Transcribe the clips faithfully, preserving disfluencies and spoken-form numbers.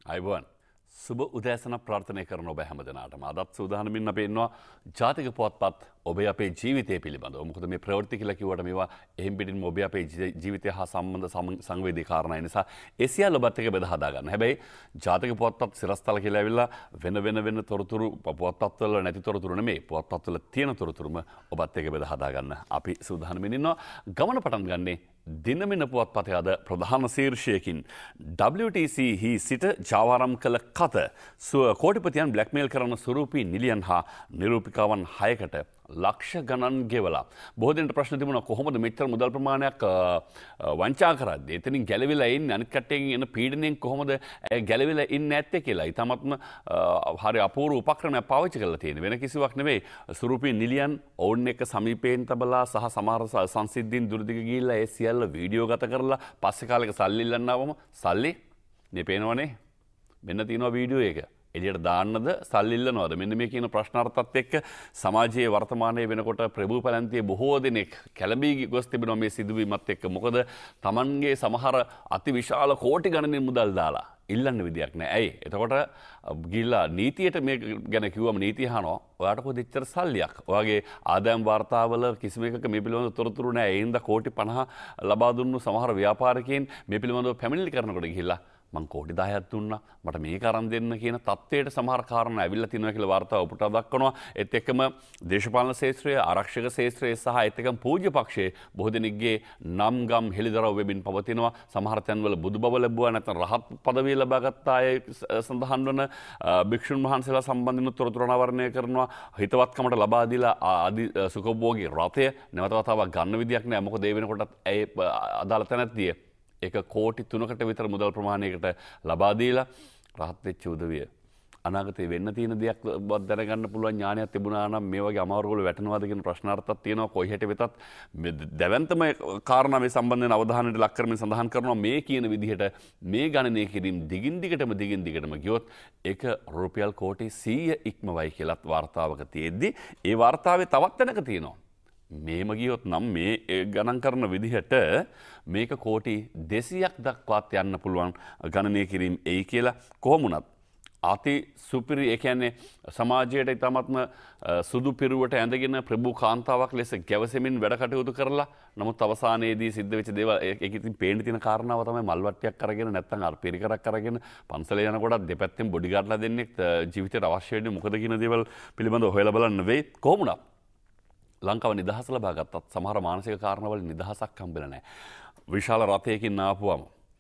Ayubowan Suba Udasana ප්‍රාර්ථනා කරන ඔබ හැමදෙනාටම අදත් සූදානමින් අපි ඉන්නවා ජාතික පුවත්පත් ඔබේ අපේ ජීවිතය පිළිබඳව. මොකද මේ ප්‍රවෘත්ති කියලා කිව්වට මේවා එහෙම් පිටින්ම ඔබේ අපේ ජීවිතය හා සම්බන්ධ සංවේදී කාරණා නිසා ඒ සියල්ල ඔබත් එක්ක බෙදා හදා ගන්න. හැබැයි ජාතික පුවත්පත් සිරස්තල කියලා ඇවිල්ලා වෙන වෙන වෙන තොරතුරු පුවත්පත් වල නැති තොරතුරු නෙමෙයි. පුවත්පත් වල තියෙන තොරතුරුම ඔබත් එක්ක බෙදා හදා ගන්න අපි සූදානමින් ඉන්නවා. ගමන පටන් ගන්නේ දිනමින පුවත්පතේ අද ප්‍රධාන ශීර්ෂයකින් W T C හි සිට ජාවාරම් කළ කත කෝටිපතියන් බ්ලැක්මේල් කරන ස්වරූපී නිලියන් හා නිරූපිකාවන් හයකට ලක්ෂ ගණන් ගෙවලා. බොහෝ දෙනෙක් ප්‍රශ්න තිබුණා කොහොමද මෙච්චර මුදල් ප්‍රමාණයක් වංචා කරද්දී එතනින් ගැලවිලා ඉන්නේ අනිත් කට්ටියකින් එන පීඩනයෙන් කොහොමද ගැලවිලා ඉන්නේ නැත්තේ කියලා. ඊටමත්ම හරි අපූර්ව උපක්‍රමයක් පාවිච්චි කරලා තියෙනවා. වෙන කිසිවක් නෙවෙයි. ස්වරූපී නිලියන් ඔවුන් එක්ක සමීපයෙන් තබලා සහ සමහර සංසිද්ධීන් දුරදිග ගිහිල්ලා ඒ සියල්ල වීඩියෝ ගත කරලා පස්සේ කාලෙක සල්ලි ඉල්ලන්න ආවම සල්ලි මේ පේනවනේ මෙන්න තියෙනවා වීඩියෝ එක. එළියට දාන්නද සල්ලි ඉල්ලනවද? මෙන්න මේ කියන ප්‍රශ්නාර්ථات එක්ක සමාජයේ වර්තමානයේ වෙනකොට ප්‍රභූ පැලැන්තියේ බොහෝ දෙනෙක් කැළඹී ගොස් තිබෙනවා මේ සිදුවීමත් එක්ක. මොකද Tamanගේ සමහර අතිවිශාල කෝටි ගණනින් මුදල් දාලා ඉල්ලන්න විදියක් නැහැ. ඇයි? එතකොට ගිහිල්ලා නීතියට මේ ගැන කිව්වම නීතිය අහනවා. ඔයාට කොහෙද ඉච්චර සල්ලියක්? ඔයාගේ ආදායම් වාර්තාවල කිසිම එකක මේ පිළිබඳව තොරතුරු නැහැ. ඒ හින්දා කෝටි පනහ ලබා දුන්නු සමහර ව්‍යාපාරිකයන් මේ පිළිබඳව පැමිණිලි කරනකොට ගිහිල්ලා මං කෝටි දහයක් දුන්නා මට මේක අරන් දෙන්න කියන තත්ත්වයට සමහර කාරණා ඇවිල්ලා තිනවා කියලා වාර්තාව උපුටා දක්වනවා. ඒත් එක්කම දේශපාලන ශාස්ත්‍රයේ ආරක්ෂක ශාස්ත්‍රයේ සහ ඒත් එක්කම පූජ්‍ය පක්ෂයේ බොහෝ දෙනෙක්ගේ නම් ගම් හෙළිදරව් වෙමින් පවතිනවා. සමහර තැන්වල බුදුබව ලැබුවා නැත්නම් රහත් පදවිය ලබාගත් අය සඳහන් වන භික්ෂුන් වහන්සේලා සම්බන්ධව තොරතුරු අනාවරණය කරනවා. හිතවත්කමට ලබා දීලා ආදි සුඛභෝගී රතය නැවත වතාවක් ගන්න විදියක් නැහැ. මොකද ඒ වෙනකොටත් ඒ අදාළ තැනැත්තිය එක කෝටි තුනකට විතර මුදල් ප්‍රමාණයකට ලබා දීලා රහත් වෙච්ච උදවිය අනාගතේ වෙන්න තියෙන දෙයක් දැනගන්න පුළුවන් ඥානයක් තිබුණා නම් මේ වගේ අමාරු වල වැටෙනවද කියන ප්‍රශ්නාර්ථයක් තියෙනවා. කොයි හැටි වෙතත් දැවැන්තම කාරණා මේ සම්බන්ධයෙන් අවධානයට ලක් කරමින් සඳහන් කරනවා මේ කියන විදිහට මේ ගණනය කිරීම දිගින් දිගටම දිගින් දිගටම ගියොත් ඒක රුපියල් කෝටි සීය ඉක්මවයි කියලාත් වාර්තාවක තියෙද්දි ඒ වාර්තාවේ තවත් තැනක තියෙනවා මේම ගියොත් නම් මේ ගණන් කරන විදිහට මේක කෝටි දෙසීයක් දක්වාත් යන්න පුළුවන් ගණනය කිරීම එයි කියලා. කොහොම වුණත් අති සුපිරි ඒ කියන්නේ සමාජයට ඉතාමත්ම සුදු පිරුවට ඇඳගෙන ප්‍රභූ කාන්තාවක් ලෙස ගැවසෙමින් වැඩ කටයුතු කරලා නමුත් අවසානයේදී සිද්ධ වෙච්ච දේවල් ඒක ඉතින් පේන්න තියෙන කාරණාව තමයි මල්වට්ටියක් අරගෙන නැත්නම් අර පිරිකරක් අරගෙන පන්සලේ යනකොට දෙපැත්තෙන් බොඩිගාඩ්ලා දෙන්නෙක් ජීවිතේට අවශ්‍ය වෙන්නේ මොකද කියන දේවල් පිළිබඳව හොයලා බලන්න වෙයි. කොහොම වුණත් ලංකාව නිදහස ලබා ගත්තත් සමහර මානසික කාරණාවල නිදහසක් හම්බෙලා නැහැ. විශාල රථයකින් ආපුවම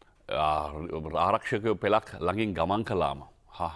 ආරක්ෂකයෝ පෙළක් ළඟින් ගමන් කළාම හා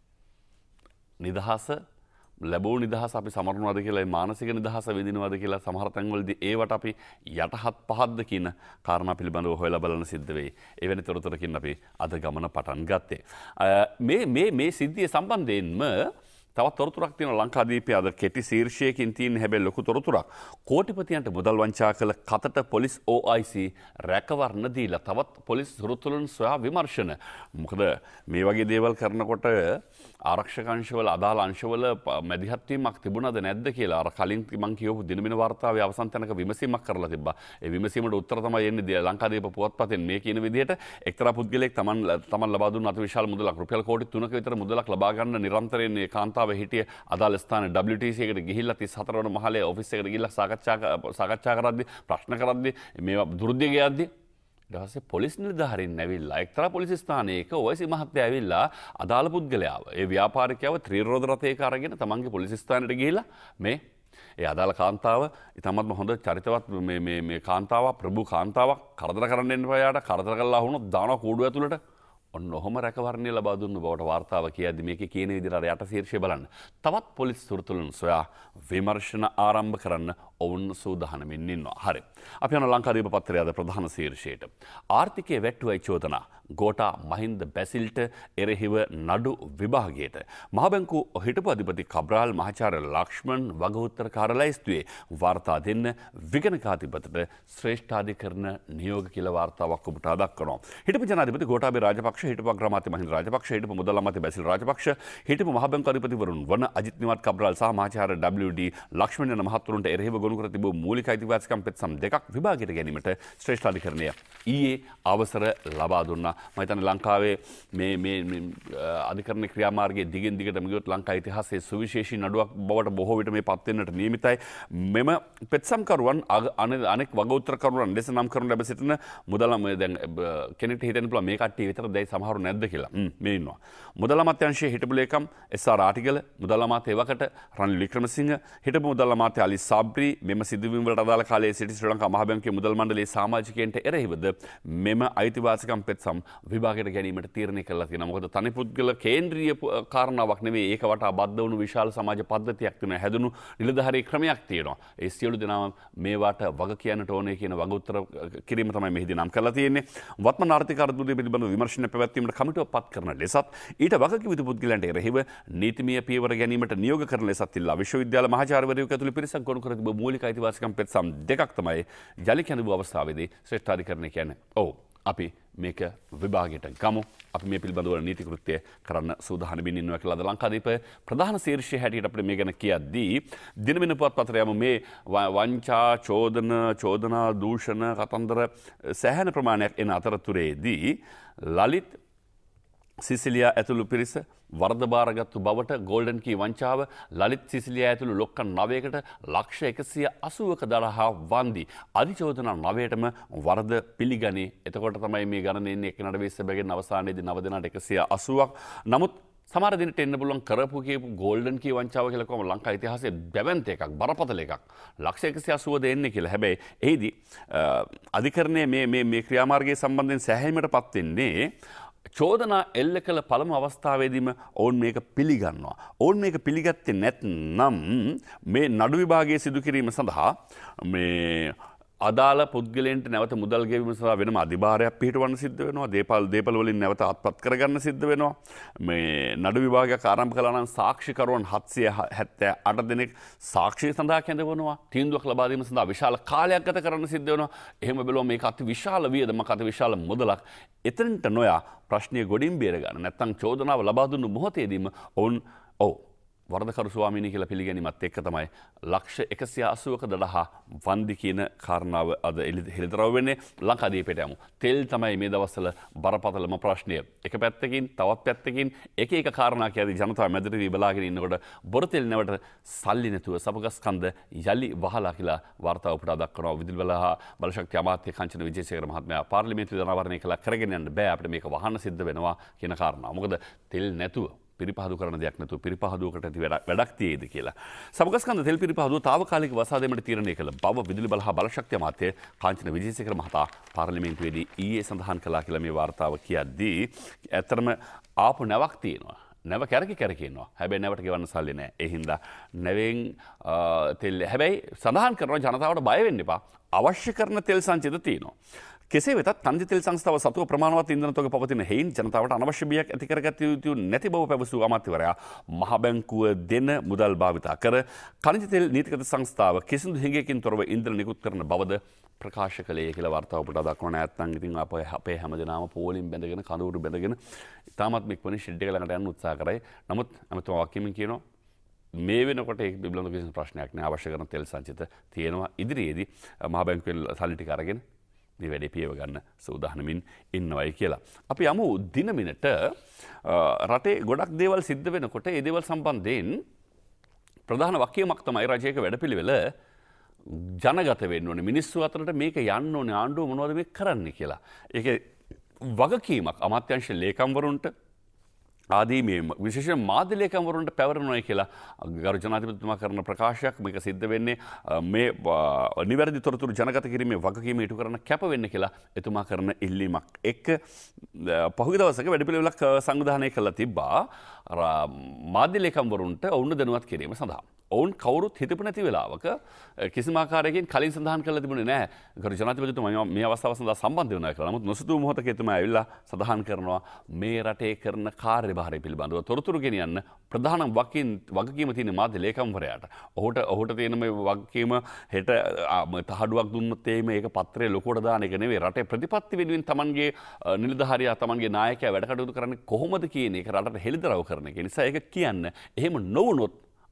නිදහස ලැබුණු නිදහස අපි සමරනවාද කියලා මානසික නිදහස විඳිනවාද කියලා සමහර තැන්වලදී ඒවට අපි යටහත් පහත්ද කියන කාරණා පිළිබඳව හොයලා බලන්න සිද්ධ වෙයි. එවැනි තොරතුරකින් අපි අද ගමන පටන් ගත්තේ. මේ මේ මේ සිද්ධිය සම්බන්ධයෙන්ම තවත් තොරතුරක් තියෙනවා ලංකාදීපයේ අද කෙටි ශීර්ෂයකින් තියෙන හැබැයි ලොකු තොරතුරක්. කෝටිපතියන්ට මුදල් වංචා කළ කතට පොලිස් O I C රැකවරණ දීලා තවත් පොලිස් සුරුතුලන් සොයා විමර්ශන. මොකද මේ වගේ දේවල් කරනකොට ආරක්ෂක අංශවල අදාළ අංශවල මැදිහත් වීමක් තිබුණාද නැද්ද කියලා අර කලින් මම කියවපු දිනමින වාර්තාවේ අවසන් තැනක විමසීමක් කරලා තිබ්බා. ඒ විමසීමට උත්තර තමයි එන්නේ ලංකාදීප පුවත්පතෙන් මේ කියන විදිහට එක්තරා පුද්ගලයෙක් තමන් තමන් ලබා දුන්න අතිවිශාල මුදලක් රුපියල් කෝටි තුනක විතර මුදලක් ලබා ගන්න නිරන්තරයෙන් මේ කාන්තාව හිටිය අදාළ ස්ථානයේ W T C එකට ගිහිල්ලා තිස් හතර වන මහලේ ඔෆිස් එකට ගිහිල්ලා සාකච්ඡා සාකච්ඡා කරද්දී ප්‍රශ්න කරද්දී මේවා දුර්දිග යද්දී ඊට පස්සේ පොලිස් නිලධාරීන් ඇවිල්ලා එක්තරා පොලිස් ස්ථානයක O I C මහත්තයා ඇවිල්ලා අදාළ පුද්ගලයාව ඒ ව්‍යාපාරිකයව ත්‍රිරෝද රථයක අරගෙන තමන්ගේ පොලිස් ස්ථානයට ගිහිල්ලා මේ ඒ අදාළ කාන්තාව ඉතාමත්ම හොඳ චරිතවත් මේ මේ මේ කාන්තාවක් ප්‍රභූ කාන්තාවක් කරදර කරන්න එන්න එපාට කරදර කළා වුණොත් දානවා කූඩුව ඇතුළට ඔන්න ඔහොම රැකවරණය ලබා දුන්න බවට වාර්තාව කියද්දි මේකේ කියන විදිහට අර යට ශීර්ෂය බලන්න. තවත් පොලිස් සුරතුලන් සොයා විමර්ශන ආරම්භ කරන්න ඔවුන් සූදානමින් ඉන්නවා. හරි. අපි යන ලංකාදීප පත්‍රයේ අද ප්‍රධාන ශීර්ෂයට. ආර්ථිකයේ වැට්ටුවයි චෝදනා. ගෝඨා මහින්ද බැසිල්ට එරෙහිව නඩු විභාගයට. මහ බැංකු හිටපු අධිපති කබ්‍රාල් මහාචාර්ය ලක්ෂ්මන් වගඋත්තර කාර්යාලයස්තුවේ වාර්තා දෙන්න විගණකාධිපතිට ශ්‍රේෂ්ඨාධිකරණ නියෝග කියලා වාර්තාවක් උපුටා දක්වනවා. හිටපු ජනාධිපති ගෝඨාභය රාජපක්ෂ හිටපු අග්‍රාමාත්‍ය මහින්ද රාජපක්ෂ හිටපු මුදල් අමාත්‍ය බැසිල් රාජපක්ෂ හිටපු මහ බැංකු අධිපතිවරුන් වන අජිත් නිවාඩ් කබ්‍රාල් සහ මහාචාර්ය W D ලක්ෂ්මන් යන මහත්වරුන්ට එරෙහිව ගොනු කර තිබූ මූලික අයිතිවාසිකම් පෙත්සම් දෙකක් විභාගයට ගැනීමට ශ්‍රේෂ්ඨ අධිකරණය ඊයේ අවසර ලබා දුන්නා. මම හිතන්නේ ලංකාවේ මේ මේ අධිකරණ ක්‍රියාමාර්ගයේ දිගින් දිගටම ගියොත් ලංකා ඉතිහාසයේ සුවිශේෂී නඩුවක් බවට බොහෝ විට මේ පත් වෙන්නට නියමිතයි. මෙම පෙත්සම්කරුවන් අනෙක් වගඋත්තරකරුවන් ලෙස නම් කරනු ලැබ සිටින මුදල දැන් කෙනෙක්ට හිතෙන්න පුළුවන් මේ කට්ටිය විතර දැයි සමහරු නැද්ද කියලා. හ්ම් මේ ඉන්නවා. මුදල අමාත්‍යාංශයේ හිටපු ලේකම් එස් ආර් ආටිගල, මුදල අමාත්‍ය එවකට රනිල් වික්‍රමසිංහ, හිටපු මුදල් අමාත්‍ය අලි සාබ්රි මෙම සිදුවීම් වලට අදාළ කාලයේ සිටි ශ්‍රී ලංකා මහ බැංකුවේ මුදල් මණ්ඩලයේ සමාජිකයන්ට එරෙහිවද මෙම අයිතිවාසිකම් පෙත්සම් විභාගයට ගැනීමට තීරණය කළා තියෙනවා. මොකද තනි පුද්ගල කේන්ද්‍රීය කාරණාවක් නෙවෙයි, ඒක වටා බද්ධ වුණු විශාල සමාජ පද්ධතියක් තියෙනවා. හැදුණු නිලධාරී ක්‍රමයක් තියෙනවා. ඒ සියලු දෙනාම මේවට වග කියන්නට ඕනේ කියන වග උත්තර කිරීම තමයි මෙහිදී නම් කරලා තියෙන්නේ. වත්මන් ආර්ථික අර්බුදය පිළිබඳව විමර්ශන පැවැත්වීමට කමිටුවක් පත් කරන ලෙසත් ඊට වගකිව යුතු පුද්ගලයන්ට එරෙහිව නීතිමය පියවර ගැනීමට නියෝග කරන ලෙසත් ඉල්ලා විශ්වවිද්‍යාල මහාචාර්යවරයෙකු ඇතුළු පිරිසක් ගොනු කර තිබූ මූලික අයිතිවාසිකම් පෙත්සම් දෙකක් තමයි යලි කැඳවූ අවස්ථාවේදී ශ්‍රේෂ්ඨ අධිකරණය කියන්නේ. ඔව් අපි මේක විභාගයට ගමු. අපි මේ පිළිබඳව නීති කෘත්‍ය කරන්න සූදානම්ින් ඉන්නවා කියලා අද ලංකාදීප ප්‍රධාන ශීර්ෂය හැටියට අපිට මේ ගැන කියද්දී දිනමින පුවත්පතට යමු. මේ වංචා, චෝදන, චෝදනා, දූෂණ කතන්දර සෑහෙන ප්‍රමාණයක් එන අතරතුරේදී ලලිත්, සිසිලියා ඇතුළු පිරිස වර්ධබාරගත්තු බවට ගෝල්ඩන් කී වංචාව ලලිත්, සිසිලියා ඇතුළු ලොක්කන් නවයකට ලක්ෂ එකසිය අසූවක දරහා වන්දි අධිචෝදනා නවයටම වරද පිළිගනී. එතකොට තමයි මේ ගණන එන්නේ එක්කෙනාට විස්ස බැගින් අවසානයේදී නව දෙනාට එකසිය අසූවක්. නමුත් සමහර දිනට එන්න පුළුවන් කරපු කියපු ගෝල්ඩන් කී වංචාව කියලා කොහොම ලංකා ඉතිහාසයේ බැවන්ත එකක්, බරපතල එකක්. ලක්ෂ එකසිය අසූව දෙන්නේ කියලා. හැබැයි එහිදී අධිකරණයේ මේ මේ මේ ක්‍රියාමාර්ගයේ සම්බන්ධයෙන් සෑහීමටපත් වෙන්නේ චෝදනා එල්ල කළ පළමු අවස්ථාවේදීම ඔවුන් මේක පිළිගන්නවා. ඔවුන් මේක පිළිගත්තේ නැත්නම් මේ නඩු විභාගයේ සිදු කිරීම සඳහා මේ අදාළ පුද්ගලයන්ට නැවත මුදල් ගෙවීම සඳහා වෙනම අධිභාරයක් පිහිටවන්න සිද්ධ වෙනවා. දේපල් දේපල වලින් නැවත අත්පත් කරගන්න සිද්ධ වෙනවා. මේ නඩු විභාගයක් ආරම්භ කළා නම් සාක්ෂිකරුවන් හත්සිය හැත්තෑ අට දෙනෙක් සාක්ෂි සඳහා කැඳවනවා. තීන්දුවක් ලබා දීම සඳහා විශාල කාලයක් ගත කරන්න සිද්ධ වෙනවා. එහෙම බැලුවම මේක අති විශාල වියදමක්, අති විශාල මුදලක්. එතනට නොයා ප්‍රශ්නය ගොඩින් බේර ගන්න. නැත්නම් චෝදනාව ලබා දුන්නු මොහොතේදීම ඔවුන් ඔව් වරදකරු ස්වාමීනි කියලා පිළිගැනීමත් එක්ක තමයි ලක්ෂ එකසිය අසූවක දඩහා වන්දි කියන කාරණාව අද හෙළිදරව් වෙන්නේ. ලංකාදීපයට යමු. තෙල් තමයි මේ දවස්වල බරපතලම ප්‍රශ්නය. එක පැත්තකින් තවත් පැත්තකින් එක එක කාරණා කියදී ජනතාව මැදට වී බලාගෙන ඉන්නකොට බොරු තෙල් නැවට සල්ලි නැතුව සපගස් කන්ද යලි වහලා කියලා වාර්තාව උපුටා දක්වනවා. විදුලි බල හා බලශක්ති අමාත්‍ය කංචන විජේසේකර මහත්මයා පාර්ලිමේන්තුවේ ධනවරණය කළා කරගෙන යන්න බෑ, අපිට මේක වහන්න සිද්ධ වෙනවා කියන කාරණාව. මොකද තෙල් නැතුව පිරිපහදු කරන දෙයක් නැතුව පිරිපහදුවකට ඇති වැඩක් තියේද කියලා. සමගස්කන්ධ තෙල් පිරිපහදුව తాවකාලිකව වසා දෙන්නට තීරණය කළ බව විදුලි බල හා බලශක්ති අමාත්‍ය කාංචන විජේසේකර මහතා පාර්ලිමේන්තුවේදී ඊයේ සඳහන් කළා කියලා මේ වාර්තාව කියද්දී ඇත්තටම ආපු නැවක් තියෙනවා. නැව කැරකි කැරකි ඉන්නවා. හැබැයි නැවට ගෙවන්න සල්ලි නැහැ. ඒ හින්දා නැවෙන් තෙල් හැබැයි සඳහන් කරනවා ජනතාවට බය වෙන්න එපා. අවශ්‍ය කරන තෙල් සංචිත තියෙනවා. කෙසේ වෙතත් තන්දි තෙල් සංස්ථාව සතුව ප්‍රමාණවත් ඉන්ධන තොග පවතින හේයින් ජනතාවට අනවශ්‍ය බියක් ඇති කරගත යුතු නැති බව පැවසූ අමාත්‍යවරයා මහ බැංකුව දෙන මුදල් භාවිතා කර ඛනිජ තෙල් නීතිගත සංස්ථාව කිසිදු හිඟයකින් තොරව ඉන්ධන නිකුත් කරන බවද ප්‍රකාශ කළේ කියලා වාර්තාව පුටා දක්වන නැත්නම් ඉතින් අපේ අපේ හැමදෙනාම පෝලිම් බැඳගෙන කඳවුරු බැඳගෙන ඉතාමත් ඉක්මනින් ෂෙඩ් එක ළඟට යන්න උත්සාහ කරයි. නමුත් අමතුමා වාක්‍යමින් කියනවා මේ වෙනකොට ඒක පිළිබඳව කිසිම ප්‍රශ්නයක් නෑ. අවශ්‍ය කරන තෙල් සංචිත තියෙනවා. ඉදිරියේදී මහ බැංකුවෙන් සල්ලි ටික අරගෙන මේ වැඩේ පියව ගන්න සූදානමින් ඉන්නවයි කියලා. අපි යමු දිනමිනට. රටේ ගොඩක් දේවල් සිද්ධ වෙනකොට ඒ දේවල් සම්බන්ධයෙන් ප්‍රධාන වක්කීමක් තමයි රජයක වැඩපිළිවෙල ජනගත වෙන්න ඕනේ. මිනිස්සු අතරට මේක යන්න ඕනේ. ආණ්ඩුව මොනවද මේ කරන්නේ කියලා. ඒකේ වගකීමක් අමාත්‍යාංශ ලේකම්වරුන්ට ආදී මේ විශේෂයෙන් මාධ්‍ය ලේකම්වරුන්ට පැවරෙනවා කියලා ගරු ජනාධිපතිතුමා කරන ප්‍රකාශයක්. මේක සිද්ධ වෙන්නේ මේ නිවැරදි තොරතුරු ජනගත කිරීමේ වගකීම ඉටු කරන කැප වෙන්න කියලා එතුමා කරන ඉල්ලීමක් එක්ක පහුගිය දවසක වැඩපිළිවෙලක් සංවිධානය කළා තිබ්බා මාධ්‍ය ලේකම්වරුන්ට ඔවුන් දැනුවත් කිරීම සඳහා. ඔවුන් කවුරුත් හිතපු නැති වෙලාවක කිසිම ආකාරයකින් කලින් සඳහන් කරලා තිබුණේ නැහැ. ගරු ජනාධිපතිතුමා මේ අවස්ථාව සඳහා සම්බන්ධ වෙනවා කියලා. නමුත් නොසිතූ මොහොතක එතුමා ඇවිල්ලා සඳහන් කරනවා මේ රටේ කරන කාර්යභාරය පිළිබඳව තොරතුරු ගෙනියන්න ප්‍රධාන වකින් වගකීම තියෙන මාධ්‍ය ලේකම්වරයාට. ඔහුට ඔහුට තියෙන මේ වගකීම හෙට තහඩුවක් දුන්නොත් එimhe ඒක පත්‍රයේ ලොකුවට දාන එක නෙවෙයි. රටේ ප්‍රතිපත්ති වෙනුවෙන් Tamanගේ නිලධාරියා Tamanගේ නායකයා වැඩ කටයුතු කරන්නේ කොහොමද කියන එක රටට හෙළිදරව් කරන එක. නිසා ඒක කියන්න. එහෙම නොවුනොත්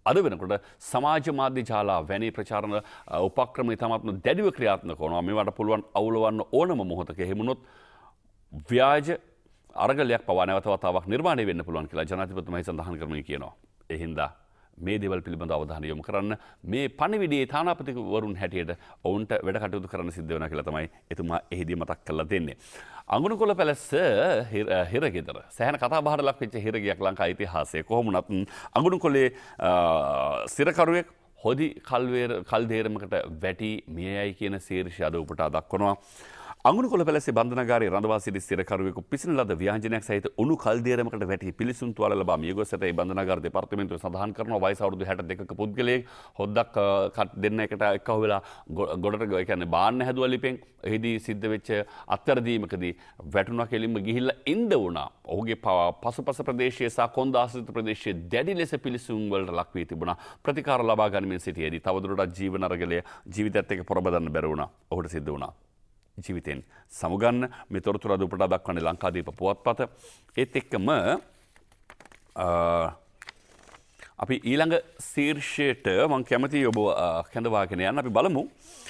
අද වෙනකොට සමාජ මාධ්‍ය ජාලා වැනි ප්‍රචාරණ උපක්‍රම ඉතාමත්ම දැඩිව ක්‍රියාත්මක වනවා. මේවට පුළුවන් අවුලවන්න ඕනම මොහොතක එහෙම වුණොත් ව්‍යාජ අරගලයක් පවා නැවත වතාවක් නිර්මාණය වෙන්න පුළුවන් කියලා ජනාධිපතිතුමා සඳහන් කරමින් කියනවා. ඒ හින්දා මේ දේවල් පිළිබඳව අවධානය යොමු කරන්න මේ පණිවිඩයේ තානාපතිවරුන් හැටියට ඔවුන්ට වැඩ කටයුතු කරන්න සිද්ධ වෙනවා කියලා තමයි එතුමා එහිදී මතක් කරලා දෙන්නේ. අඟුණුකොළ පැලැස්ස හිරගෙදර සෑහෙන කතා බහට ලක් වෙච්ච හිරගයක් ලංකා ඉතිහාසයේ කොහොම වුණත් අඟුණුකොළේ සිරකරුවෙක් හොදි කල්වේර කල්දේරමකට වැටි මියයි කියන ශීර්ෂය අද උපුටා දක්වනවා. අඟුණුකොළ පැලැස්සේ බන්ධනාගාරයේ රඳවා සිටි සිරකරුවෙකු පිසින ලද ව්‍යාංජනයක් සහිත උණු කල්දේරමකට වැටි පිළිසුන් තුවාල ලබා මිය ගොස් ඇතැයි බන්ධනාගාර දෙපාර්තමේන්තුව සඳහන් කරනවා. වයස අවුරුදු හැට දෙකක පුද්ගලයෙක් හොද්දක් දෙන්න එකට එක්කහුව වෙලා ගොඩට ඒ කියන්නේ බාන්න හැදුවා ලිපෙන්. එහිදී සිද්ධ වෙච්ච අත්වැරදීමකදී වැටුණා කෙලින්ම ගිහිල්ලා ඉඳ වුණා. ඔහුගේ පසුපස ප්‍රදේශයේ සහ කොන්ද ආශ්‍රිත ප්‍රදේශයේ දැඩි ලෙස පිළිසුන් වලට ලක් වී තිබුණා. ප්‍රතිකාර ලබා ගනිමින් සිටියේදී තවදුරටත් ජීවන අරගලය ජීවිතයත් එක්ක පොරබදන්න බැරි වුණා. ඔහුට සිද්ධ වුණා ජීවිතෙන් සමුගන්න. මේ තොරතුරු අද උපුටා දක්වන්නේ ලංකාදීප පුවත්පත. ඒත් එක්කම අපි ඊළඟ ශීර්ෂයට මම කැමතියි ඔබ කැඳවාගෙන යන්න. අපි බලමු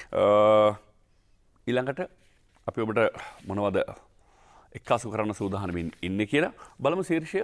ඊළඟට අපි ඔබට මොනවද එක්කාසු කරන්න සූදානමින් ඉන්නේ කියලා. බලමු ශීර්ෂය.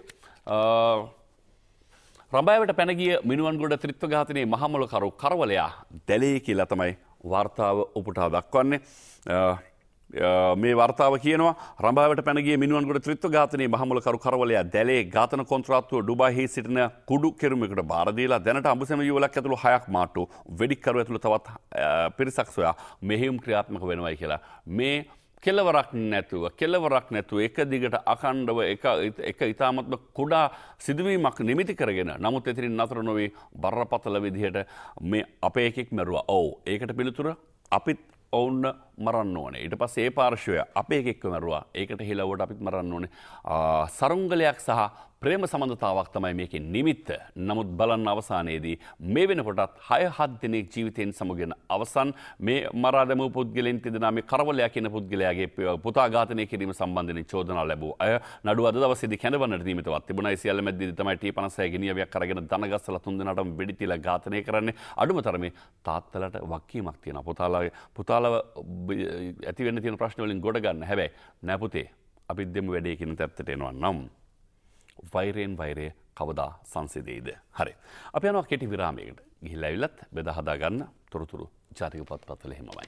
රඹායවට පැන ගිය මිනුවන්ගොඩ ත්‍රිත්ව ඝාතනයේ මහමොළකරු කරවලයා දැලේ කියලා තමයි වාර්තාව උපුටා දක්වන්නේ. මේ වාර්තාව කියනවා රඹාවට පැන ගිය මිනුවන්ගොඩ ත්‍රිත්ව ඝාතනයේ මහමොළකරු කරවලයා දැලේ ඝාතන කොන්ත්‍රාත්තුව ඩුබායිහි සිටින කුඩු කෙරුමකට බාර දීලා දැනට අඹුසැම යුවලක් ඇතුළු හයක් මාට්ටු වෙඩික්කරු ඇතුළු තවත් පිරිසක් සොයා මෙහෙයුම් ක්‍රියාත්මක වෙනවයි කියලා. මේ කෙලවරක් නැතුව කෙලවරක් නැතුව එක දිගට අඛණ්ඩව එක එක ඉතාමත්ම කුඩා සිදුවීමක් නිමිති කරගෙන නමුත් එතනින් නතර නොවී බරපතල විදිහට මේ අපේ එකෙක් මැරුවා. ඔව් ඒකට පිළිතුර අපිත් ඔවුන්න මරන්න ඕනේ. ඊට පස්සේ ඒ පාර්ශ්වය අපේ එකෙක්ව මැරුවා. ඒකට හිලවුවට අපිත් මරන්න ඕනේ. සරුංගලයක් සහ ප්‍රේම සම්බන්ධතාවක් තමයි මේකේ නිමිත්ත. නමුත් බලන්න අවසානයේදී මේ වෙනකොටත් හය හත් දිනක් ජීවිතයෙන් සමුගෙන අවසන් මේ මරා දැමූ පුද්ගලයන් තිදෙනා මේ කරවලයා කියන පුද්ගලයාගේ පුතා ඝාතනය කිරීම සම්බන්ධයෙන් චෝදනා ලැබුවා. අය නඩුව අද දවසේදී කැඳවන්නට නියමිතවත් තිබුණා. ඒ සියල්ල මැද්දේදී තමයි ටී පනස් හය ගෙනියවියක් අරගෙන දනගස්සලා තුන් දෙනාටම වෙඩි තියලා ඝාතනය කරන්නේ. අඩුම තරමේ තාත්තලට වක්කීමක් තියෙනවා. පුතාලා පුතාලව ඇති වෙන්න තියෙන ප්‍රශ්න වලින් ගොඩ ගන්න. හැබැයි නෑ පුතේ අපිත් දෙමු වැඩේ කියන තත්ත්වයට එනවා නම් වෛරයෙන් වෛරය කවදා සංසිඳෙයිද? හරි. අපි යනවා කෙටි විරාමයකට. ගිහිල්ලා ඇවිල්ලත් බෙදා හදා ගන්න තොරතුරු ජාතික පොත්පත්වල එහෙමමයි.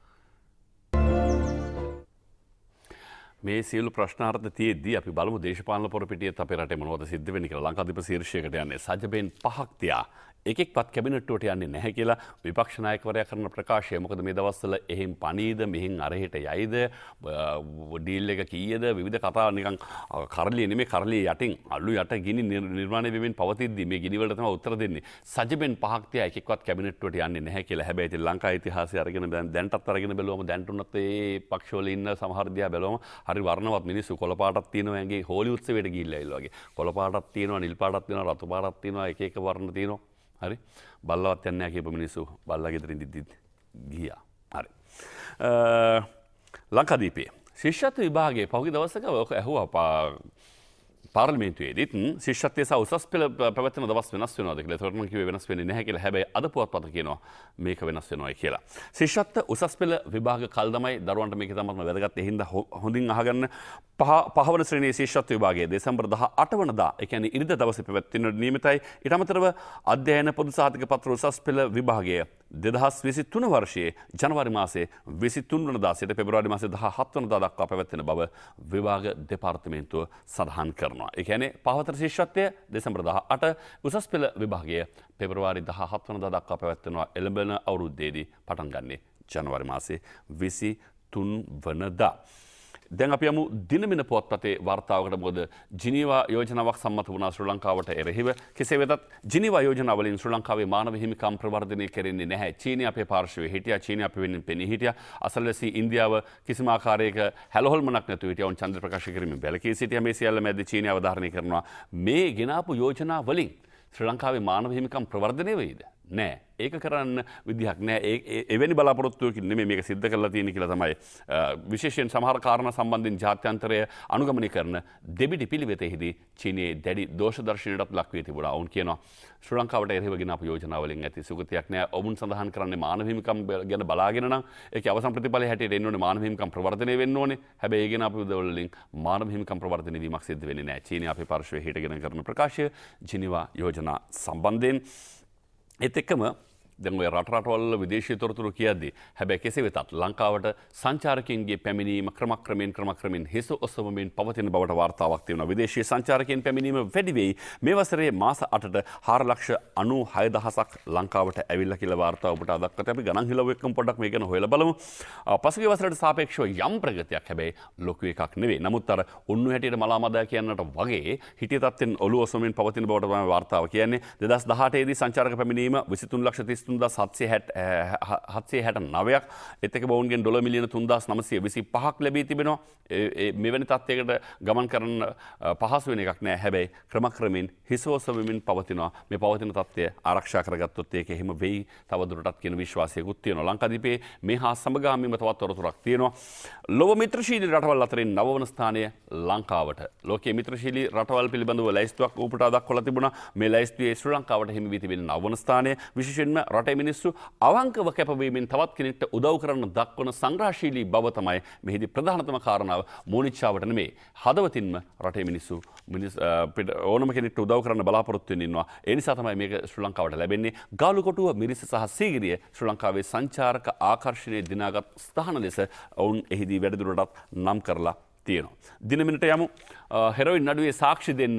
මේ සියලු ප්‍රශ්නාර්ථ තියෙද්දී අපි බලමු දේශපාලන පොරපිටියත් අපේ රටේ මොනවද සිද්ධ වෙන්නේ කියලා. ලංකාදීප ශීර්ෂයකට යන්නේ සජබෙන් පහක් තියා එකෙක්වත් කැබිනට්ටුවට යන්නේ නැහැ කියලා විපක්ෂ නායකවරයා කරන ප්‍රකාශය. මොකද මේ දවස්වල එහෙන් පණීද මෙහෙන් අරහෙට යයිද ඩීල් එක කීයද විවිධ කතා නිකන් කරලිය නෙමෙයි කරලිය යටින් අලු යට ගිනි නිර්මාණය වෙමින් පවතිද්දී මේ ගිනි වලට තමයි උත්තර දෙන්නේ. සජබෙන් පහක් තියා එකෙක්වත් කැබිනට්ටුවට යන්නේ නැහැ කියලා. හැබැයි ඉතින් ලංකා ඉතිහාසය අරගෙන දැන්ටත් අරගෙන බැලුවම දැන්ට උනත් ඒ පක්ෂවල ඉන්න සමහර දිහා බැලුවම හරි වර්ණවත් මිනිස්සු කොළ පාටක් තියෙනවා ඇඟේ හෝලි උත්සවයට ගිහිල්ලා ඇවිල්ලා වගේ. කොළ පාටක් තියෙනවා නිල් පාටක් තියෙනවා රතු පාටක් තියෙනවා එක එක වර්ණ තියෙනවා. හරි බල්ලවත් යන්නේ නැහැ කියපු මිනිස්සු බල්ලා ගෙදරින් දිද්දි ගියා. හරි. ලංකාදීපේ ශිෂ්‍යත්ව විභාගයේ පහුගිය දවසක ඔක ඇහුවා පාර්ලිමේන්තුවේදීත් ශිෂ්‍යත්වයේ සහ උසස් පෙළ පැවැත්වෙන දවස් වෙනස් වෙනවද කියලා. ඒකට මම කිව්වේ වෙනස් වෙන්නේ නැහැ කියලා. හැබැයි අද පුවත්පත කියනවා මේක වෙනස් වෙනවයි කියලා. ශිෂ්‍යත්ව උසස් පෙළ විභාග කල් තමයි දරුවන්ට මේක තමයි වැදගත්. ඒ හින්දා හොඳින් අහගන්න. පහවන ශ්‍රේණියේ ශිෂ්‍යත්ව විභාගයේ දෙසැම්බර් දහ අට වනදා ඒ කියන්නේ ඉරිදා දවසේ පැවැත්වෙන්නට නියමිතයි. ඊට අමතරව අධ්‍යයන පොදු සහතික පත්‍ර උසස් පෙළ විභාගය දෙදහස් විසි තුන වර්ෂයේ ජනවාරි මාසයේ විසි තුන් වනදා සිට පෙබරවාරි මාසයේ දහ හත් වනදා දක්වා පැවැත්වෙන බව විභාග දෙපාර්තමේන්තුව සඳහන් කරනවා. ඒ කියන්නේ පහවතර ශිෂ්‍යත්වය දෙසැම්බර් දහ අට උසස් පෙළ විභාගය පෙබරවාරි දහ හත් වනදා දක්වා පැවැත්වෙනවා. එළඹෙන අවුරුද්දේදී පටන් ගන්නේ ජනවාරි මාසයේ විසි තුන් වනදා. දැන් අපි යමු දිනමින පුවත්පතේ වාර්තාවකට. මොකද ජිනීවා යෝජනාවක් සම්මත වුණා ශ්‍රී ලංකාවට එරෙහිව. කෙසේ වෙතත් ජිනීවා යෝජනාව වලින් ශ්‍රී ලංකාවේ මානව හිමිකම් ප්‍රවර්ධනය කෙරෙන්නේ නැහැ. චීනය අපේ පාර්ශවයේ හිටියා. චීනය අපේ වෙනින් පෙනී හිටියා. අසල්වැසි ඉන්දියාව කිසිම ආකාරයක හැලහොල්මනක් නැතුව හිටියා. උන් චන්ද්‍ර ප්‍රකාශ කිරීමෙන් වැළකී සිටියා. මේ සියල්ල මැද චීනය අවධාරණය කරනවා මේ ගෙනාපු යෝජනා වලින් ශ්‍රී ලංකාවේ මානව හිමිකම් ප්‍රවර්ධනය වෙයිද? නෑ. ඒක කරන්න විදිහක් නෑ. ඒ එවැනි බලාපොරොත්තුවකින් නෙමෙයි මේක සිද්ධ කරලා තියෙන්නේ කියලා තමයි විශේෂයෙන් සමහර කාරණා සම්බන්ධයෙන් ජාත්‍යන්තරය අනුගමනය කරන දෙබිඩි පිළිවෙතෙහිදී චීනයේ දැඩි දෝෂ දර්ශනයටත් ලක් වී තිබුණා. ඔවුන් කියනවා ශ්‍රී ලංකාවට එරෙහිව ගෙන අපු යෝජනාවලින් ඇති සුගතියක් නෑ. ඔවුන් සඳහන් කරන්නේ මානව හිමිකම් ගැන බලාගෙන නම් ඒකේ අවසන් ප්‍රතිඵලය හැටියට එන්න ඕනේ මානව හිමිකම් ප්‍රවර්ධනය වෙන්න ඕනේ. හැබැයි ඒ ගැන අපේ උදවලින් මානව හිමිකම් ප්‍රවර්ධනය වීමක් සිද්ධ වෙන්නේ නෑ. චීනය අපේ පාර්ශ්වයේ හිටගෙන කරන ප්‍රකාශය ජිනීවා යෝජනා සම්බන්ධයෙන් ඒත් එක්කම දැන් ඔය රට රටවල විදේශීය තොරතුරු කියද්දී හැබැයි කෙසේ වෙතත් ලංකාවට සංචාරකයන්ගේ පැමිණීම ක්‍රමක්‍රමයෙන් ක්‍රමක්‍රමයෙන් හිස ඔසවමින් පවතින බවට වාර්තාවක් තියෙනවා. විදේශීය සංචාරකයන් පැමිණීම වැඩි වෙයි. මේ වසරේ මාස අටට හාර ලක්ෂ අනූහය දහසක් ලංකාවට ඇවිල්ලා කියලා වාර්තාව ඔබට අදක්වත අපි ගණන් හිලව් එක්කම පොඩ්ඩක් මේක ගැන හොයලා බලමු. පසුගිය වසරට සාපේක්ෂව යම් ප්‍රගතියක් හැබැයි ලොකු එකක් නෙවෙයි. නමුත් අර උන්නු හැටියට මලාමදා කියන්නට වගේ හිටිය තත්ත්වෙන් ඔළුව ඔසවමින් පවතින බවට තමයි වාර්තාව කියන්නේ. දෙදහස් දහඅටේ දී සංචාරක පැමිණීම විසිතුන් ලක්ෂ තිස් තුන්දාස් හත්සිය හැට නවයක් එත් එක බවුන්ගෙන් ඩොලර් මිලියන තුන්දාස් නවසිය විසි පහක් ලැබී තිබෙනවා. මෙවැනි තත්ත්වයකට ගමන් කරන්න පහසු වෙන එකක් නෑ. හැබැයි ක්‍රමක්‍රමයෙන් හිස ඔසවමින් පවතිනවා. මේ පවතින තත්ත්වය ආරක්ෂා කරගත්තොත් ඒක එහෙම වෙයි තවදුරටත් කියන විශ්වාසයකුත් තියෙනවා. ලංකාදීපේ මේ හා සමගාමීව තවත් තොරතුරක් තියෙනවා. ලොව මිත්‍රශීලී රටවල් අතරින් නවවන ස්ථානය ලංකාවට. ලෝකයේ මිත්‍රශීලී රටවල් පිළිබඳව ලැයිස්තුවක් උපුටා දක්වලා තිබුණා. මේ ලැයිස්තුවේ ශ්‍රී ලංකාවට හිමි වී තිබෙන නවවන ස්ථානය විශේෂයෙන්ම රටේ මිනිස්සු අවංකව කැපවීමෙන් තවත් කෙනෙක්ට උදව් කරන්න දක්වන සංග්‍රහශීලී බව තමයි මෙහිදී ප්‍රධානතම කාරණාව. මූනිච්චාවට නෙමෙයි හදවතින්ම රටේ මිනිස්සු මිනිස් ඕනම කෙනෙක්ට උදව් කරන්න බලාපොරොත්තු වෙමින් ඉන්නවා. ඒ නිසා තමයි මේක ශ්‍රී ලංකාවට ලැබෙන්නේ. ගාලුකොටුව මිරිස සහ සීගිරිය ශ්‍රී ලංකාවේ සංචාරක ආකර්ෂණයේ දිනාගත් ස්ථාන ලෙස ඔවුන් එහිදී වැඩිදුරටත් නම් කරලා තියෙනවා. දිනමිනට යමු. හෙරොයින් නඩුවේ සාක්ෂි දෙන්න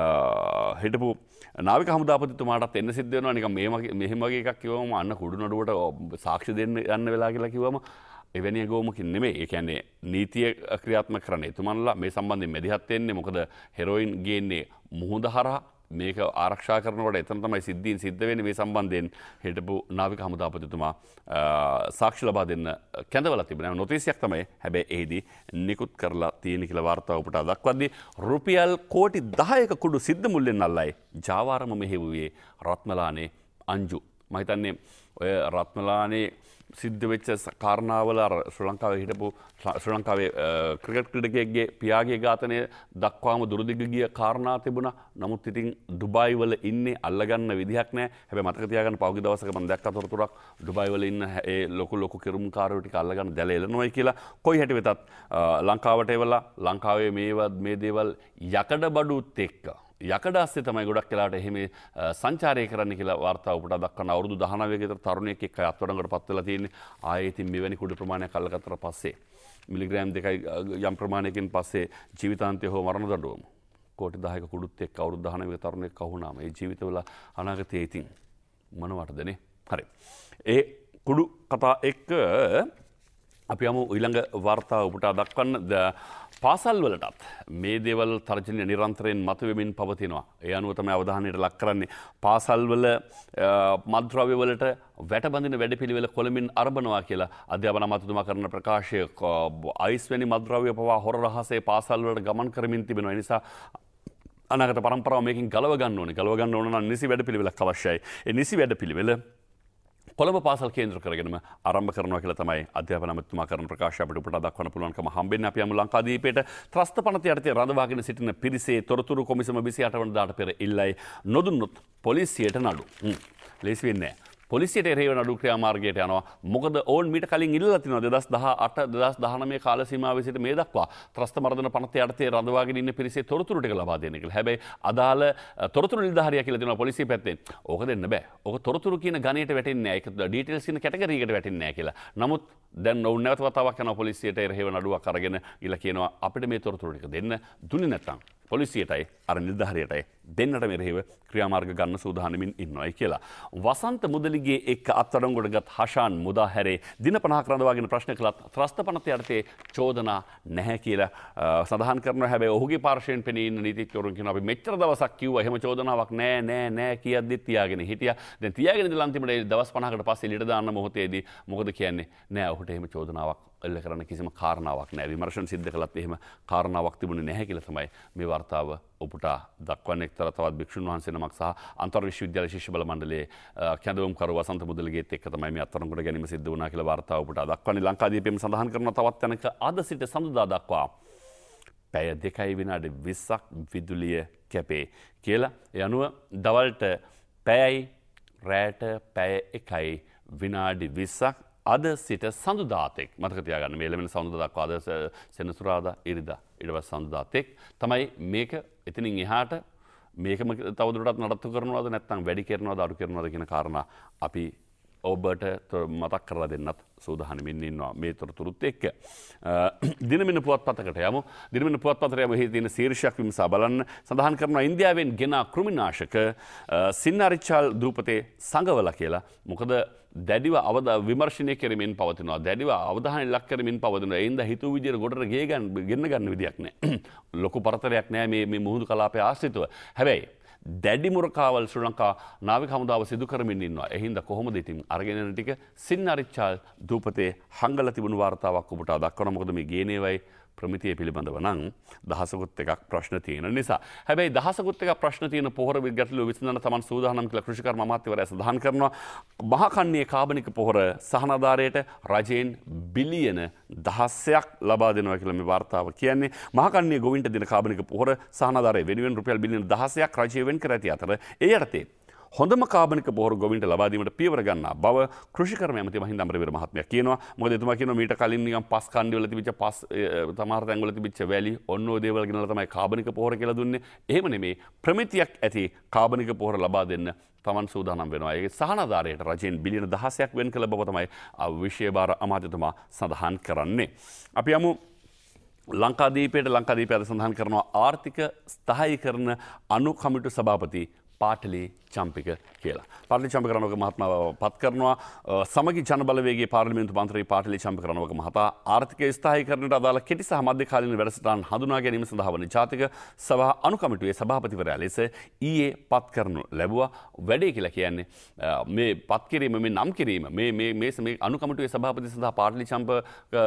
හිටපු නාවික හමුදාපතිතුමාටත් එන්න සිද්ධ වෙනවා. නිකන් මෙහෙම වගේ එකක් කිව්වම අන්න කුඩු නඩුවට සාක්ෂි දෙන්න යන්න වෙලා කියලා කිව්වම එවැනි ගෝමකින් නෙමෙයි. ඒ කියන්නේ නීතිය ක්‍රියාත්මක කරන එතුමන්ලා මේ සම්බන්ධයෙන් මැදිහත් වෙන්නේ. මොකද හෙරොයින් ගේන්නේ මුහුද හරහා මේක ආරක්ෂා කරනකොට එතන තමයි සිද්ධීන් සිද්ධ වෙන්නේ. මේ සම්බන්ධයෙන් හිටපු නාවික හමුදාපතිතුමා සාක්ෂි ලබා දෙන්න කැඳවලා තිබුණා. නොටිසියක් තමයි හැබැයි එහිදී නිකුත් කරලා තියෙන කියලා වාර්තාව උපුටා දක්වද්දී රුපියල් කෝටි දහයක කුඩු සිද්ධ මුල්ලෙන් අල්ලයි ජාවාරම මෙහෙවුවේ රත්මලානේ අංජු. මම හිතන්නේ ඔය රත්මලානේ සිද්ධ වෙච්ච කාරණාවල අර ශ්‍රී ලංකාවේ හිටපු ශ්‍රී ලංකාවේ ක්‍රිකට් ක්‍රීඩකයෙක්ගේ පියාගේ ඝාතනය දක්වාම දුරදිග ගිය කාරණා තිබුණා. නමුත් ඉතින් ඩුබායි වල ඉන්නේ අල්ලගන්න විදිහක් නැහැ. හැබැයි මතක තියාගන්න පහුගිය දවසක මම දැක්ක තොරතුරක් ඩුබායි වල ඉන්න ඒ ලොකු ලොකු කිරුම්කාරයෝ ටික අල්ලගන්න දැල එළනොයි කියලා. කොයි හැටි වෙතත් ලංකාවට එවලා ලංකාවේ මේවා මේ දේවල් යකඩ බඩුත් එක්ක යකඩ අස්සේ තමයි ගොඩක් වෙලාවට එහෙම සංචාරය කරන්න කියලා වාර්තාව උපුටා දක්වන අවුරුදු දහනවයක විතර තරුණයෙක් එක්ක අත්අඩංගුවට පත් වෙලා තියෙන්නේ. ආයේ ඉතින් මෙවැනි කුඩු ප්‍රමාණයක් අල්ලගත්තට පස්සේ මිලිග්‍රෑම් දෙකයි යම් ප්‍රමාණයකින් පස්සේ ජීවිතාන්තය හෝ මරණ දඬුවම කෝටි දහයක කුඩුත් එක්ක අවුරුදු දහනවයක තරුණයෙක් අහුණාම ඒ ජීවිතවල අනාගතයේ ඉතින් මොනවටදනේ. හරි. ඒ කුඩු කතා එක්ක අපි යමු ඊළඟ වාර්තාව උපුටා දක්වන්න. පාසල් වලටත් මේ දේවල් තර්ජනය නිරන්තරයෙන් මතුවෙමින් පවතිනවා. ඒ අනුව තමයි අවධානයට ලක් කරන්නේ. පාසල් වල මත්ද්‍රව්‍ය වලට වැටබඳින වැඩපිළිවෙල කොළමින් අරඹනවා කියලා අධ්‍යාපන අමාත්‍යතුමා කරන ප්‍රකාශය. අයිස් වැනි මත්ද්‍රව්‍ය පවා හොර රහසේ පාසල් වලට ගමන් කරමින් තිබෙනවා. ඒ නිසා අනාගත පරම්පරාව මේකෙන් ගලව ගන්න ඕනේ. ගලව ගන්න ඕන නම් නිසි වැඩපිළිවෙලක් අවශ්‍යයි. ඒ නිසි වැඩපිළිවෙල කොළඹ පාසල් කේන්ද්‍ර කරගෙනම ආරම්භ කරනවා කියලා තමයි අධ්‍යාපන අමාත්‍යතුමා කරන ප්‍රකාශය අපිට උපුටා දක්වන්න පුළුවන්කම හම්බෙන්නේ. අපි යමු ලංකාදීපයට. ත්‍රස්ත පනත යටතේ රඳවාගෙන සිටින පිරිසේ තොරතුරු කොමිසම විසිඅට වනදාට පෙර ඉල්ලයි නොදුන්නොත් පොලිසියට නඩු. ලේසි වෙන්නේ නැහැ. පොලිසියට එරෙහිව නඩු ක්‍රියාමාර්ගයට යනවා. මොකද ඕන් මීට කලින් ඉල්ලලා තිනවා දෙදහස් දහඅට දෙදහස් දහනවය කාල සීමාවේ සිට මේ දක්වා ත්‍රස්ත මර්දන පනත යටතේ රඳවාගෙන ඉන්න පිරිසේ තොරතුරු ටික ලබා දෙන්න කියලා. හැබැයි අදාළ තොරතුරු නිලධාරියා කියලා දෙනවා පොලිසිය පැත්තෙන්. ඕක දෙන්න බෑ. ඕක තොරතුරු කියන ගණයට වැටෙන්නේ නැහැ. ඒක ඩීටේල්ස් කියන කැටගරි එකට වැටෙන්නේ නැහැ කියලා. නමුත් දැන් ඔවුන් නැවත වතාවක් යනවා පොලිසියට එරෙහිව නඩුවක් අරගෙන ඉලා කියනවා අපිට මේ තොරතුරු ටික දෙන්න. දුන්නේ නැත්නම් පොලිසියටයි අර නිලධාරියටයි දෙන්නට මෙරෙහිව ක්‍රියාමාර්ග ගන්න සූදානමින් ඉන්නවයි කියලා. වසන්ත මුදලිගේ එක්ක අත්අඩංගුවට ගත් හෂාන් මුදා හැරේ දින පනහක් රඳවාගෙන ප්‍රශ්න කළත් ත්‍රස්ත පනත යටතේ චෝදනා නැහැ කියලා සඳහන් කරනවා. හැබැයි ඔහුගේ පාර්ශ්වයෙන් පෙනී ඉන්න නීතිඥවරුන් කියනවා අපි මෙච්චර දවසක් කිව්වා එහෙම චෝදනාවක් නැහැ නෑ නෑ කියද්දිත් තියාගෙන හිටියා. දැන් තියාගෙන ඉඳලා අන්තිමට දවස් පනහකට පස්සේ ලිට දාන්න මොහොතේදී මොකද කියන්නේ? නෑ ඔහුට එහෙම චෝදනාවක් එල්ල කරන්න කිසිම කාරණාවක් නැහැ. විමර්ශන සිද්ධ කළත් එහෙම කාරණාවක් තිබුණේ නැහැ කියලා තමයි මේ වார்த்தාව උපුටා දක්වන්නේ. එක්තරා තවත් භික්ෂුන් වහන්සේ නමක් සහ අන්තර් විශ්වවිද්‍යාල ශිෂ්‍ය බල මණ්ඩලයේ කැඳවුම්කරු වසන්ත මුදලිගේත් එක්ක තමයි මේ අත්අඩංගුවට ගැනීම සිද්ධ වුණා කියලා වார்த்தාව උපුටා දක්වන්නේ. ලංකාදීපෙම සඳහන් කරන තවත් තැනක අද සිට සඳුදා දක්වා පැය දෙකයි විනාඩි විස්සක් විදුලිය කැපේ කියලා. ඒ අනුව දවල්ට පැයයි රැට පැය එකයි විනාඩි විස්සක් අද සිට සඳුදාතෙක් මතක තියාගන්න. මේ ලෙමෙන සඳුදා දක්වා අද සෙනසුරාදා ඉරිදා ඊට පස්සේ සඳුදාතෙක් තමයි මේක. එතනින් එහාට මේකම තවදුරටත් නඩත්තු කරනවද නැත්නම් වැඩි කරනවද අඩු කරනවද කියන කාරණා අපි ඔබට මතක් කරලා දෙන්නත් සූදානම්ින් ඉන්නවා මේ තොරතුරුත් එක්ක. දිනමින පුවත්පතකට යමු. දිනමින පුවත්පතේ යමු. එහි තියෙන ශීර්ෂයක් විමසා බලන්න. සඳහන් කරනවා ඉන්දියාවෙන් ගෙන කෘමිනාශක සින්නාරිච්චල් දූපතේ සංගවලා කියලා. මොකද දැඩිව අවද විමර්ශනය කරමින් පවතිනවා. දැඩිව අවධානය ලක් කරමින් පවතිනවා. ඒින්ද හිතුව විදියට ගොඩට ගේ ගන්න ගෙන්න ගන්න විදියක් නැහැ. ලොකු පරතරයක් නැහැ මේ මේ මුහුදු කලාපයේ ආශ්‍රිතව. හැබැයි දැඩි මුරකාවල් ශ්‍රී ලංකා නාවික හමුදාව සිදු කරමින් ඉන්නවා. එහින්ද කොහොමද ඉතින් අරගෙන යන ටික සින්නාරිච්චල් දූපතේ හංගලා තිබුණු වාර්තාවක් ඔබට දක්වනවා. මොකද මේ ගේනේවයි ප්‍රමිතිය පිළිබඳව නම් දහසකුත් එකක් ප්‍රශ්න තියෙන නිසා. හැබැයි දහසකුත් එකක් ප්‍රශ්න තියෙන පොහොර ගැටලුව විසඳන්න තමන් සූදානම් කියලා කෘෂිකර්ම අමාත්‍යවරයා සඳහන් කරනවා. මහකන්නේ කාබනික පොහොර සහනාධාරයට රජයෙන් බිලියන දහසක් ලබා දෙනවා කියලා මේ වාර්තාව කියන්නේ. මහකන්නේ ගොවින්ට දෙන කාබනික පොහොර සහනාධාරය වෙනුවෙන් රුපියල් බිලියන දහසක් රජය වෙන් කර ඇති අතර ඒ යටතේ හොඳම කාබනික පොහොර ගොවින්ට ලබා දීමට පියවර ගන්නා බව කෘෂිකර්ම ඇමති මහින්ද අමරවීර මහත්මයා කියනවා. මොකද එතුමා කියනවා මීට කලින් නිකන් පස් කණ්ඩි වල තිබිච්ච පස් තමාර තැන් වල තිබිච්ච වැලි ඔන්න ඔය දේවල් ගෙනලා තමයි කාබනික පොහොර කියලා දුන්නේ. එහෙම නෙමේ ප්‍රමිතියක් ඇති කාබනික පොහොර ලබා දෙන්න තමන් සූදානම් වෙනවා. ඒක සහනාධාරයට රජයෙන් බිලියන දහසක් වෙන් කළ බව තමයි විෂය භාර අමාත්‍යතුමා සඳහන් කරන්නේ. අපි යමු ලංකාදීපයට. ලංකාදීපය අද සඳහන් කරනවා ආර්ථික ස්ථායීකරණ අනු කමිටු සභාපති පාටලි චම්පික කියලා. පාටලි චම්පික රණවක මහත්මයාව පත් කරනවා. සමගි ජන බලවේගයේ පාර්ලිමේන්තු මන්ත්‍රී පාටලි චම්පික රණවක මහතා ආර්ථික ස්ථායීකරණයට අදාළ කෙටි සහ මධ්‍යකාලීන වැඩසටහන් හඳුනා ගැනීම සඳහා වන ජාතික සභා අනු කමිටුවේ සභාපතිවරයා ලෙස ඊයේ පත් කරනු ලැබුවා. වැඩේ කියලා කියන්නේ මේ පත් කිරීම මේ නම් කිරීම මේ මේ මේ අනු කමිටුවේ සභාපති සඳහා පාටලි චම්පික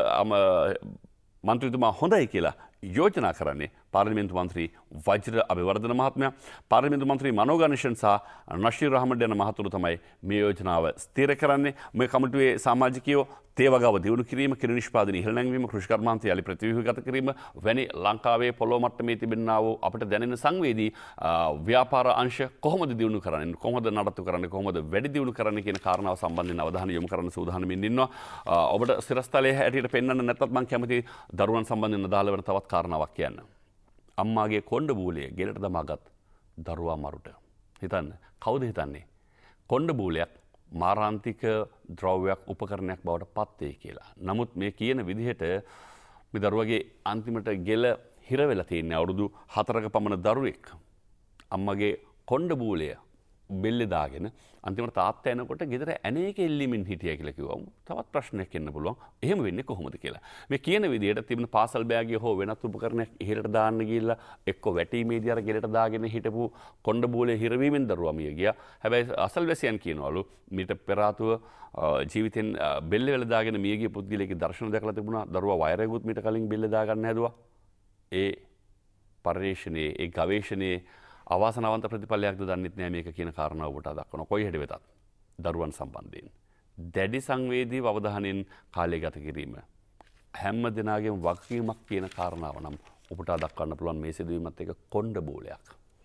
මන්ත්‍රීතුමා හොඳයි කියලා යෝජනා කරන්නේ පාර්ලිමේන්තු මන්ත්‍රී වජිර අබේවර්ධන මහත්මයා. පාර්ලිමේන්තු මන්ත්‍රී මනෝගණේෂන් සහ නෂීර් අහමඩ් යන මහතුරු තමයි මේ යෝජනාව ස්ථිර කරන්නේ. මේ කමිටුවේ සමාජිකයෝ තේවගාව දියුණු කිරීම, කිරි නිෂ්පාදන ඉහළ නැංවීම, කෘෂිකර්මාන්තය යලි ප්‍රතිව්‍යුහගත කිරීම වැනි ලංකාවේ පොළොව මට්ටමේ තිබෙනා වූ අපිට දැනෙන සංවේදී ව්‍යාපාර අංශ කොහොමද දියුණු කරන්නේ, කොහොමද නඩත්තු කරන්නේ, කොහොමද වැඩි දියුණු කරන්නේ කියන කාරණාව සම්බන්ධයෙන් අවධානය යොමු කරන්න සූදානම්ින් ඉන්නවා. ඔබට සිරස්තලයේ හැටියට පෙන්වන්න නැත්නම් මම කැමති දරුවන් සම්බන්ධයෙන් අදාළ වෙන තවත් කාරණාවක් කියන්න. අම්මාගේ කොණ්ඩ බූලය ගෙලට දමාගත් දරුවා මරුට. හිතන්න. කවුද හිතන්නේ? කොණ්ඩ බූලයක් මාරාන්තික ද්‍රව්‍යයක් උපකරණයක් බවට පත් වේ කියලා. නමුත් මේ කියන විදිහට මේ දරුවගේ අන්තිමට ගෙල හිර වෙලා තියෙන අවුරුදු හතරක පමණ දරුවෙක් අම්මගේ කොණ්ඩ බූලය බෙල්ලේ දාගෙන අන්තිමට තාත්තා එනකොට ගෙදර ඇණේක එල්ලීමින් හිටියා කියලා කිව්වම තවත් ප්‍රශ්නයක් එන්න පුළුවන්. එහෙම වෙන්නේ කොහොමද කියලා. මේ කියන විදිහට තිබෙන පාසල් බෑගය හෝ වෙනත් උපකරණයක් ඉහළට දාන්න ගිහිල්ලා එක්ක වැටීමේදී අර ගෙලට දාගෙන හිටපු කොණ්ඩ බූලේ හිරවීමෙන් දරුවා මිය ගියා. හැබැයි අසල්වැසියන් කියනවලු මීට පෙර ආතුව ජීවිතෙන් බෙල්ලේ වෙලා දාගෙන මිය ගිය පුද්ගලයෙක්ගේ දර්ශන දැකලා තිබුණා. දරුවා වෛරයකුත් මීට කලින් බෙල්ලේ දාගන්න හැදුවා. ඒ පරිශ්‍රණයේ ඒ ගවේෂණයේ අවාසනාවන්ත ප්‍රතිඵලයක්ද දන්නෙත් නෑ මේක කියන කාරණාව ඔබට දක්වනවා. කොයි හැඩ වෙතත් දරුවන් සම්බන්ධයෙන් දැඩි සංවේදීව අවධානයෙන් කාලය ගත කිරීම හැම දිනාගේම වගකීමක් කියන කාරණාව නම් ඔබට දක්වන්න පුළුවන් මේ සිදුවීමත් එක කොණ්ඩ බෝලයක්.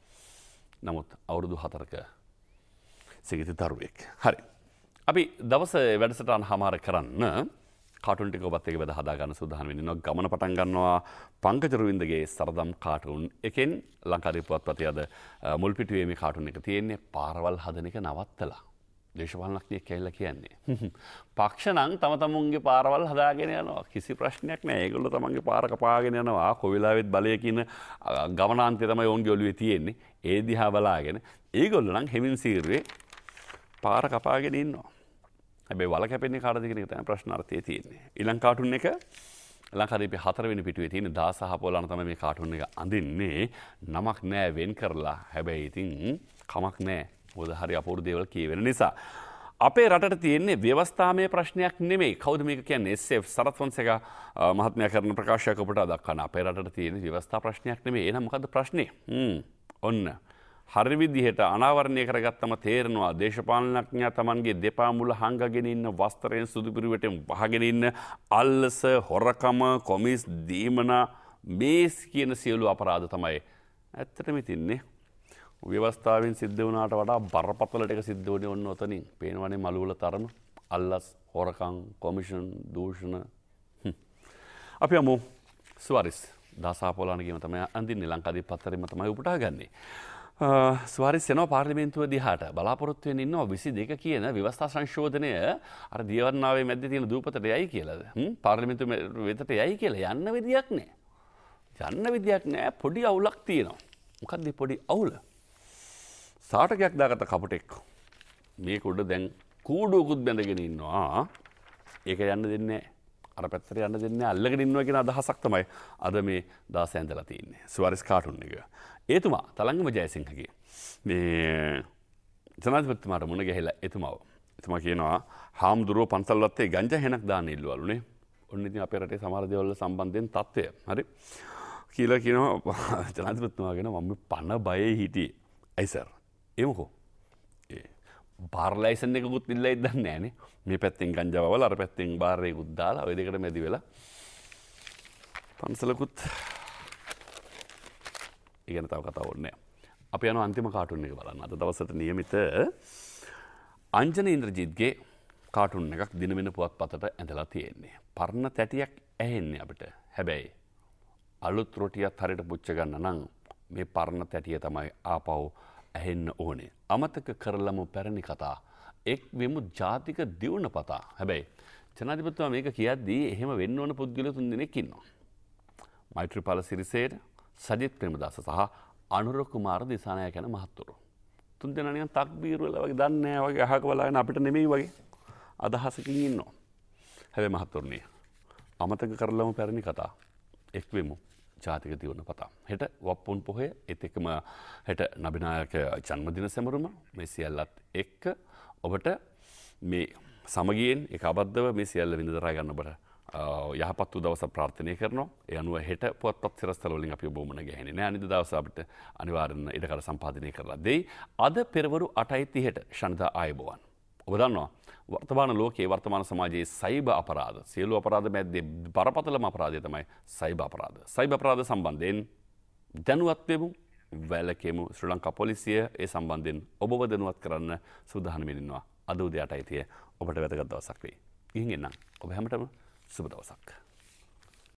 නමුත් අවුරුදු හතරක සිගිති දරුවෙක්. හරි. අපි දවස වැඩසටහන හමාර කරන්න කාටුන් ටික ඔබත් එක්ක බෙද හදා ගන්න සූදානම් වෙනවා. ගමන පටන් ගන්නවා පංකජ රුවින්දගේ සරදම් කාටුන් එකෙන්. ලංකාදීප පුවත්පතේ අද මුල් පිටුවේ මේ කාටුන් එක තියෙන්නේ පාරවල් හදන එක නවත්තලා. දේශපාලනඥයෙක් කියලා කියන්නේ. පක්ෂ නම් තම තමුන්ගේ පාරවල් හදාගෙන යනවා. කිසි ප්‍රශ්නයක් නැහැ. ඒගොල්ලෝ තමන්ගේ පාර කපාගෙන යනවා. කොවිලාවෙත් බලයකින ගමනාන්තය තමයි ඔවුන්ගේ ඔළුවේ තියෙන්නේ. ඒ දිහා බලාගෙන ඒගොල්ලෝ නම් හෙමින් සීරුවේ පාර කපාගෙන ඉන්නවා. හැබැයි වල කැපෙන්නේ කාටද කියන එක තමයි ප්‍රශ්නාර්ථයේ තියෙන්නේ. ඊළඟ කාටුන් එක ලංකාදීපේ හතරවෙනි පිටුවේ තියෙන දාස හපෝලාන තමයි මේ කාටුන් එක අඳින්නේ. නමක් නෑ වෙන් කරලා. හැබැයි ඉතින් කමක් නෑ. මොකද හරි අපූර්ව දේවල් කියවෙන නිසා. අපේ රටට තියෙන්නේ ව්‍යවස්ථාමය ප්‍රශ්නයක් නෙමෙයි. කවුද මේක කියන්නේ? එස් එෆ් සරත් ෆොන්සේකා මහත්මයා කරන ප්‍රකාශයක් ඔබට දක්වන අපේ රටට තියෙන ව්‍යවස්ථා ප්‍රශ්නයක් නෙමෙයි. එහෙනම් මොකද්ද ප්‍රශ්නේ? හ්ම් ඔන්න. හරි විදිහට අනාවරණය කරගත්තම තේරෙනවා දේශපාලනඥයා Tamanගේ දෙපා මුල හංගගෙන ඉන්න වස්ත්‍රයෙන් සුදු පිරුවටෙන් වහගෙන ඉන්න අල්ලස හොරකම කොමිස් දීමනා මේ කියන සියලු අපරාධ තමයි ඇත්තටම තින්නේ ව්‍යවස්ථාවෙන් සිද්ධ වුණාට වඩා බරපතල ටික සිද්ධ වුණේ ඔන්න ඔතනින් පේනවනේ මලුවල තරම අල්ලස් හොරකම් කොමිෂන් දූෂණ අපි අමු ස්වාරිස් දාසාපෝලාන ගේම තමයි අඳින්නේ ලංකාදීප පත්තරෙම තමයි උපුටා ගන්නේ ස්වාරිස් යනවා පාර්ලිමේන්තුව දිහාට බලාපොරොත්තු වෙන ඉන්නවා විසි දෙක කියන ව්‍යවස්ථා සංශෝධනය අර දියවන්නාවේ මැද්දේ තියෙන දූපතට යයි කියලාද හ්ම් පාර්ලිමේන්තුව වෙතට යයි කියලා යන්න විදියක් නැහැ යන්න විදියක් නැහැ පොඩි අවුලක් තියෙනවා මොකක්ද පොඩි අවුල සාටකයක් දාගත්ත කපුටෙක් මේක උඩ දැන් කූඩුවකුත් බැඳගෙන ඉන්නවා ඒක යන්න දෙන්නේ අර පැත්තට යන්න දෙන්නේ අල්ලගෙන ඉන්නවා කියන අදහසක් තමයි අද මේ දාස ඇඳලා තියෙන්නේ ස්වාරිස් කාටුන් එක එතුමා තලංගම ජයසිංහගේ මේ ජනාධිපතිතුමාට මුණ ගැහිලා එතුමාව එතුමා කියනවා හාමුදුරුවෝ පන්සල් වත්තේ ගංජා හෙනක් දාන්න ඉල්ලුවලුනේ ඔන්න ඉතින් අපේ රටේ සමහර දේවල් සම්බන්ධයෙන් තත්ත්වය හරි කියලා කියනවා ජනාධිපතිතුමා කියනවා මම පණ බයේ හිටියේ ඇයි සර් ඒ මොකෝ ඒ බාර් ලයිසන් එකකුත් ඉල්ලලා ඉදන්නේ නැහනේ මේ පැත්තෙන් ගංජා වවලා අර පැත්තෙන් බාර් එකකුත් දාලා ওই දෙකට මැදි වෙලා පන්සලකුත් ඉගෙන තව කතාවක් ඕනේ අපි යනවා අන්තිම කාටුන් එක බලන්න අද දවසට નિયમિત අංජන ඉන්ද්‍රජිත්ගේ කාටුන් එකක් දිනවෙන පුවත්පතට ඇඳලා තියෙන්නේ පරණ තැටියක් ඇහෙන්නේ අපිට හැබැයි අලුත් රොටියක් හරියට පුච්ච ගන්න නම් මේ පරණ තැටිය තමයි ආපහු ඇහෙන්න ඕනේ අමතක කරලම පැරණි කතා එක් වෙමු ජාතික දියුණු පතා හැබැයි ජනාධිපතිතුමා මේක කියද්දී එහෙම වෙන්න ඕන පුද්ගලයෝ තුන් දෙනෙක් ඉන්නවා මෛත්‍රීපාල සිරිසේන සජිත් ප්‍රේමදාස සහ අනුර කුමාර දිසානායක යන මහත්වරු තුන් දෙනා නිකන් තක්බීර් වල වගේ දන්නේ නැහැ වගේ අහක බලාගෙන අපිට නෙමෙයි වගේ අදහසකින් ඉන්නවා හැබැයි මහත්වරුනි අමතක කරලම පැරණි කතා එක් වෙමු ජාතික දියුණු පතා හෙට වප්පුන් පොහොය ඒත් එක්කම හෙට නබිනායක ජන්මදින සැමරුම මේ සියල්ලත් එක්ක ඔබට මේ සමගියෙන් ඒක අබද්ධව මේ සියල්ල විඳ දරා ගන්න ඔබට යහපත් වූ දවසක් ප්‍රාර්ථනා කරනවා. ඒ අනුව හෙට පුවත්පත් සිරස්තල වලින් අපි ඔබ මුණ ගැහෙන්නේ නෑ. අනිත් දවස අපිට අනිවාර්යෙන් ඉඩකඩ සම්පාදනය කරලා දෙයි. අද පෙරවරු අටයි තිහට ශනිදා ආයුබෝවන්. ඔබ දන්නවා වර්තමාන ලෝකයේ වර්තමාන සමාජයේ සයිබර් අපරාධ සියලු අපරාධ මැද්දේ බරපතලම අපරාධය තමයි සයිබර් අපරාධ. සයිබර් අපරාධ සම්බන්ධයෙන් දැනුවත් වෙමු. වැලකෙමු. ශ්‍රී ලංකා පොලිසිය ඒ සම්බන්ධයෙන් ඔබව දැනුවත් කරන්න සූදානම් වෙනවා. අද උදේ අටයි තිහ ඔබට වැදගත් දවසක් වෙයි. ගිහින් එන්නම්. ඔබ හැමතෙම සුබ දවසක්.